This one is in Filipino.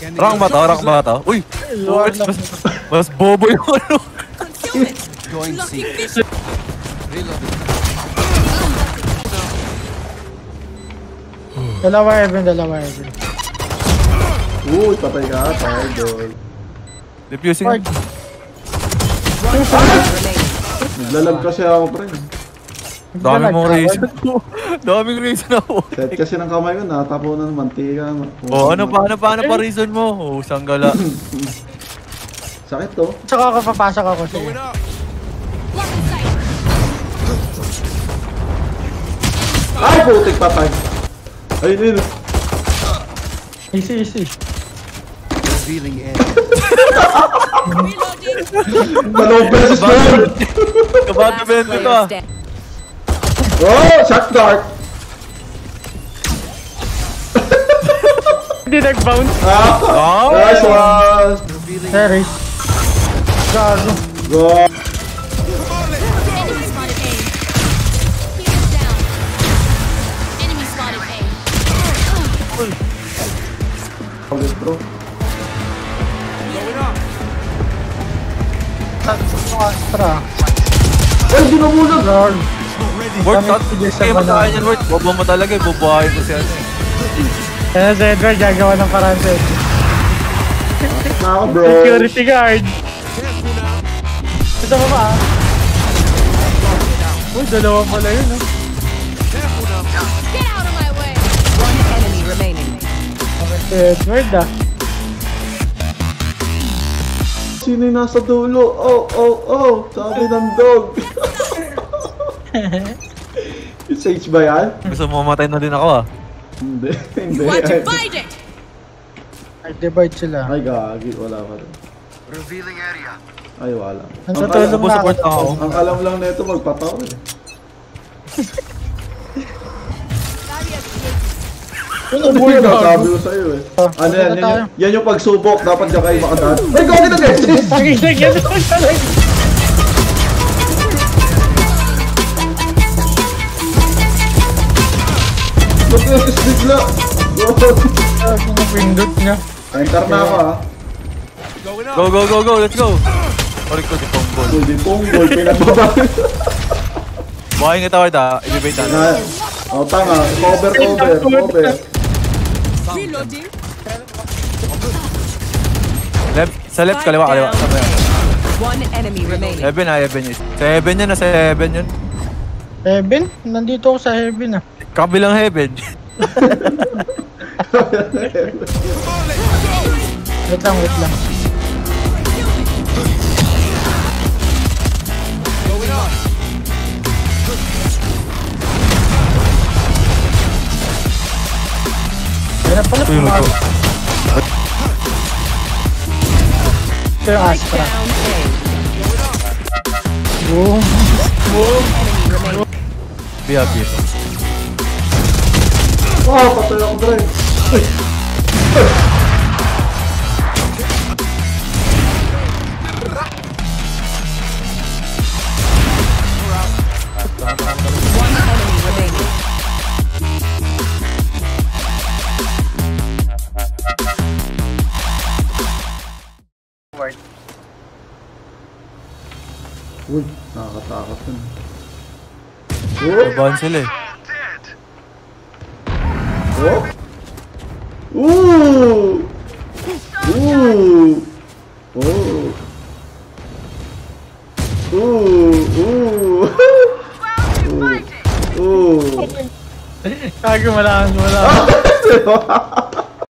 Rank ba to? Rank ba to? Uy! Mas bobo yung ano. Going C. Reloading. Dalawa heaven. Uy, patay ka. Idol. Defusing. Naglalag kasi ako, pre. Dami mong reason. Daming reason ako. Set kasi ng kamay ko, natapo na ng mantika. Oh, ano pa reason mo? Oh, sanggala. Sakit to. Tsaka ako papasok ako siya. Ay, putik patay. Ayun. Easy. Revealing air. Dalawang beses ko yun. Kabado ba yun ito ah? Oh, shot dart. Hindi nag-bounce. Nice one. There is. Gago. Go. Enemy spotted A. He's down. Enemy spotted A. Ulit, bro. Astra. Ay, di namulag. Lord. Word, kaya matakaan yan, Word. Bobo mo talaga eh. Bubuhayin mo siya. Kaya si Edward gagawa ng paraan sa Edward. Nako, bro. Security guard. Ito ba? Uy, dalawa pala yun, no? Get out of my way. One enemy remaining. Si Edward, Sino yung nasa dulo? Oh. Sabi ng dog. Yung Sage ba yan? Gusto mo mamatay na din ako ah. Hindi. Want to fight it? Nag-divide sila. Ay, gagi. Wala pa rin. Revealing area. Ay, wala. Ang tutulong na Support ako. Ang alam lang na ito, magpataw eh. Ano mo yun? Sabi ko sa'yo eh. Ano yan? Yan yung pagsubok. Dapat dyan kayo makadaan. Ay, gagi na guys! Mag-SS bigla! Pindot niya. Enter na ako ha. Go, let's go! Sorry ko si Ponggol. Hindi Ponggol, pinagbaba. Buhayin kita, Ward ah. I-debate na. Oh, tanga. Cover. Reloading. Left, sa left, kaliwa. One enemy remaining. Heaven yun. Sa heaven yun, nasa heaven yun. Heaven? Nandito ako sa heaven ah. Kabilang heaven. Wait lang. Kaya pala pumago. Ito yung Astra. Boom. BRB. Oh, patay ako, Dre. One enemy remaining. Uy, nakakatakot yun. Labahan sila eh. Oh! Ooh! Kagi wala.